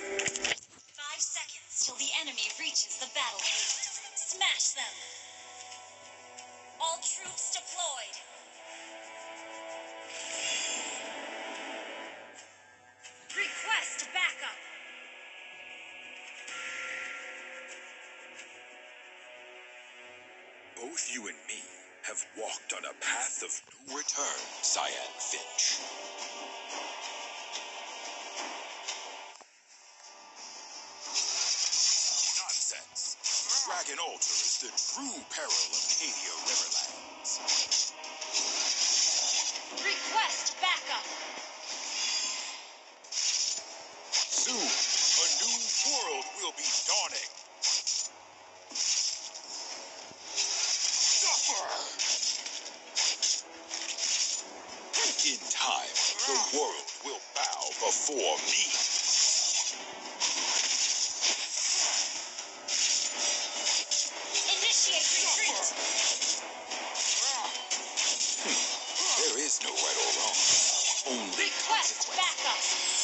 5 seconds till the enemy reaches the battlefield. Smash them! All troops deployed. Request backup. Both you and me have walked on a path of no return, Cyan Finch. Nonsense. Dragon Altar is the true peril of Cadia Riverlands. Request backup. Soon, a new world will be dawning. In time, the world will bow before me. Initiate retreat. There is no right or wrong, only Request consequence. backup.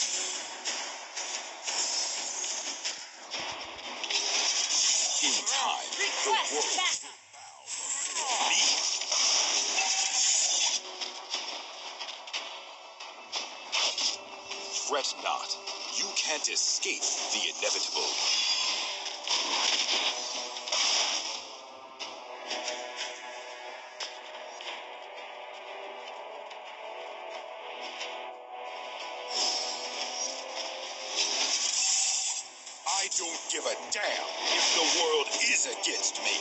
In time, the Request world backup. will bow before me. Fret not. You can't escape the inevitable. I don't give a damn if the world is against me.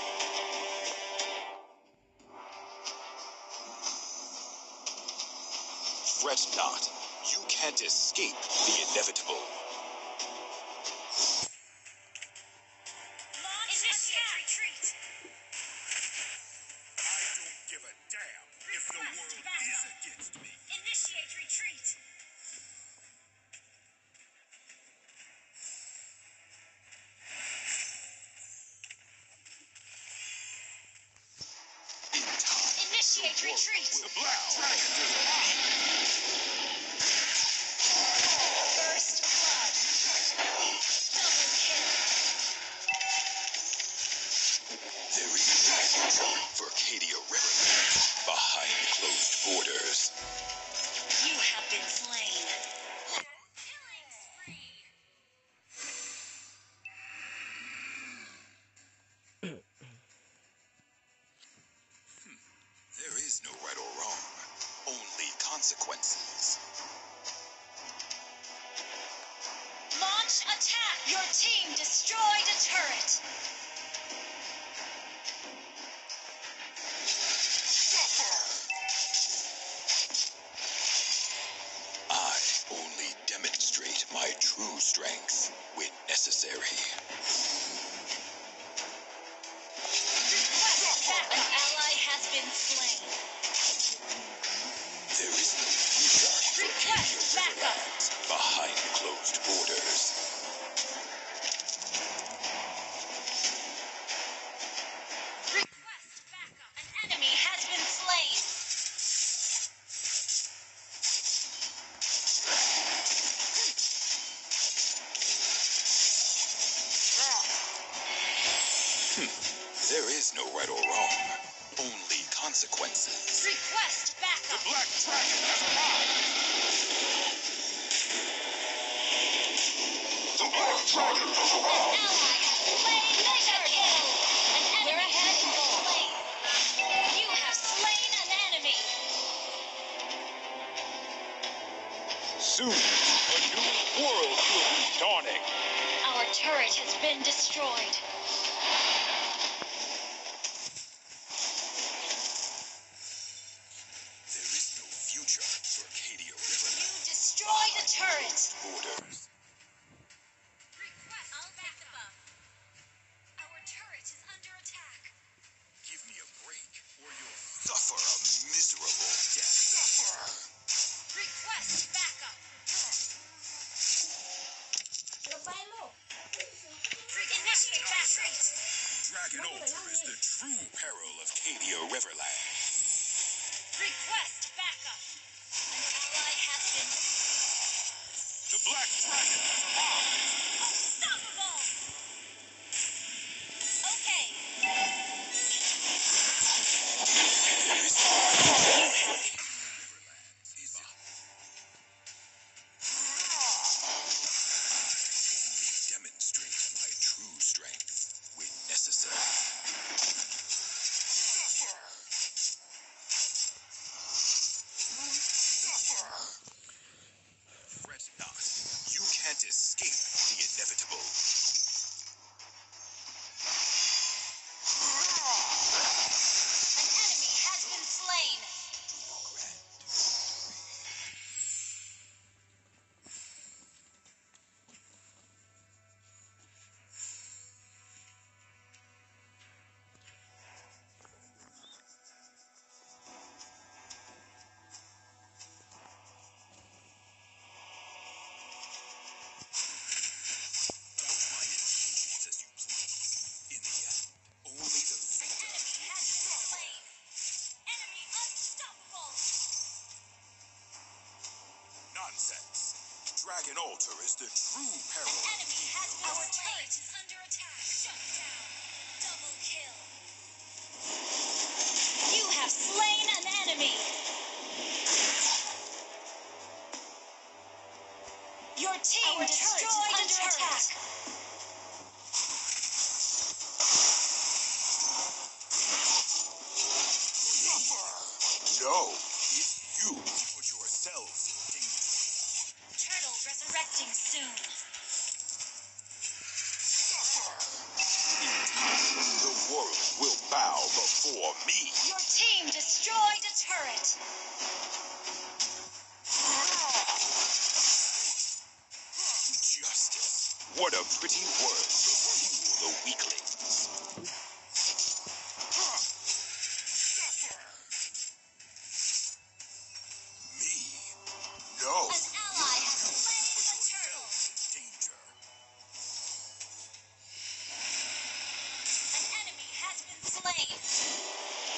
Fret not. You can't escape the inevitable. Launch initiate retreat. I don't give a damn if the world is against me. Initiate retreat. In time, Initiate retreat. the Black Dragon is alive. First blood. Double kill. There is no future for Cadia Riverlands behind closed borders. You have been slain. Killing spree. There is no right or wrong, only consequences. Launch attack. Your team destroyed a turret. I only demonstrate my true strength when necessary. Request backup. An ally has been slain. There is no future for Request Cadia backup. Riverlands behind closed borders. Request backup. An enemy has been slain. There is no right or wrong, only consequences. Request backup. Black Dragon has arrived! The Black Dragon has arrived! Ally has slain mega kill. An enemy has been slain. You have slain an enemy. Soon, a new world will be dawning. Our turret has been destroyed. There is no future for Cadia You Riverlands destroyed a turret. borders. Request backup. Our turret is under attack. Give me a break, or you'll suffer a miserable death. Suffer! Request backup. Initiate retreat. Dragon Altar is the true peril of Cadia Riverlands. Request backup. An ally has been. The Black Dragon has arrived. Unstoppable! Okay. Demonstrate my true strength when necessary. Fret not. You can't escape the inevitable. An enemy has been slain. Doubt my intentions as you please. In the end, only the victor Enemy will has be been well. slain. Enemy unstoppable. Nonsense. Dragon Altar is the true peril. An enemy has been Our slain. Our turret is under attack. Shut down. Double kill. You have slain an enemy. Your team destroyed a turret. No, it's you who put yourselves in danger. Turtle resurrecting soon. The world will bow before me. Your team destroyed a turret. Justice. What a pretty word to fool the weaklings. Me? No. An ally has slain Put a turtle. yourselves in danger. An enemy has been slain.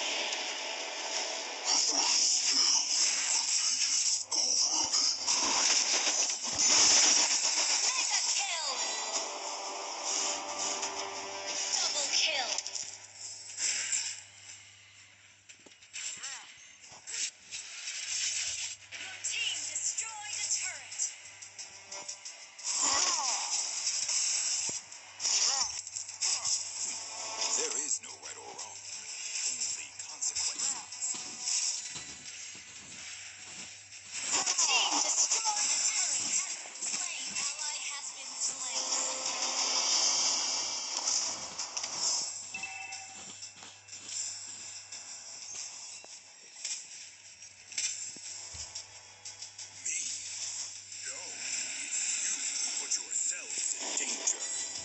Mega kill. Double kill. Your team destroyed a turret. There is no right or wrong. Only consequences. Your team destroyed a turret. Has been slain. Ally has been slain. Me? No. It's you who put yourselves in danger.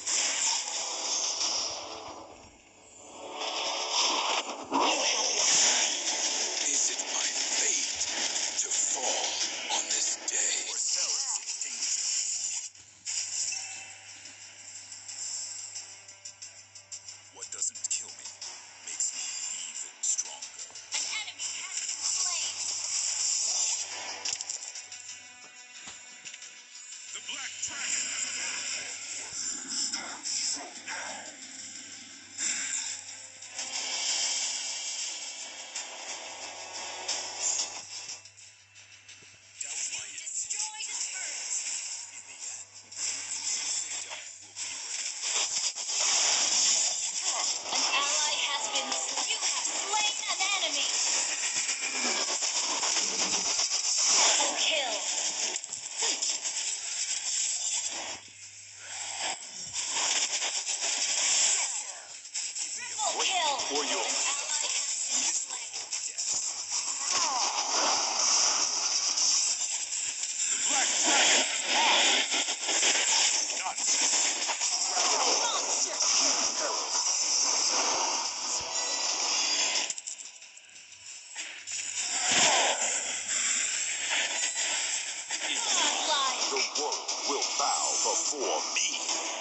Is it my fate to fall on this day? Yourselves in danger. What doesn't kill me makes me even stronger. An enemy has been slain. The Black Dragon has arrived. Doubt You my destroyed a turret. in the end, only the victor will be remembered. An ally has been slain. You have slain an enemy. Double kill. Triple kill. Or you'll An ally has been slain. The Black Dragon has arrived. Nonsense. Dragon Altar. Monster. Peril. Godlike. The world will bow before me.